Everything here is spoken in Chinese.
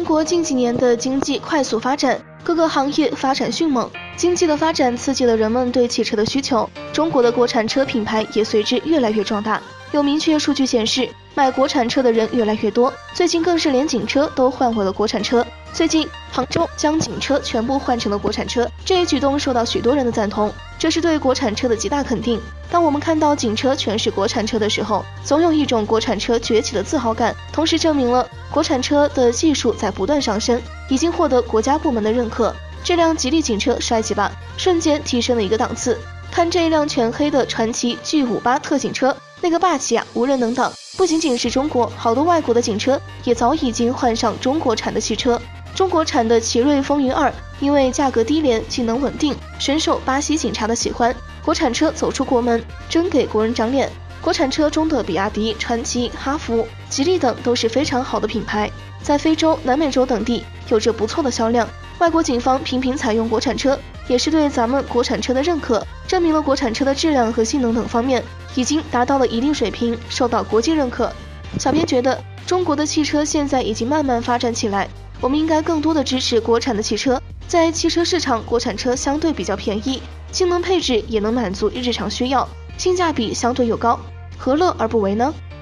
中国近几年的经济快速发展，各个行业发展迅猛，经济的发展刺激了人们对汽车的需求，中国的国产车品牌也随之越来越壮大。有明确数据显示，买国产车的人越来越多，最近更是连警车都换回了国产车。最近，杭州将警车全部换成了国产车，这一举动受到许多人的赞同，这是对国产车的极大肯定。当我们看到警车全是国产车的时候，总有一种国产车崛起的自豪感，同时证明了国产车的技术在不断上升，已经获得国家部门的认可。这辆吉利警车帅气吧，瞬间提升了一个档次。看这一辆全黑的传奇 G58 特警车，那个霸气啊，无人能挡。不仅仅是中国，好多外国的警车也早已经换上中国产的汽车。中国产的奇瑞风云2因为价格低廉、技能稳定，深受巴西警察的喜欢。国产车走出国门，真给国人长脸。国产车中的比亚迪、传祺、哈弗、吉利等都是非常好的品牌，在非洲、南美洲等地有着不错的销量。外国警方频频采用国产车，也是对咱们国产车的认可，证明了国产车的质量和性能等方面已经达到了一定水平，受到国际认可。小编觉得，中国的汽车现在已经慢慢发展起来，我们应该更多的支持国产的汽车。在汽车市场，国产车相对比较便宜，性能配置也能满足日常需要，性价比相对又高，何乐而不为呢？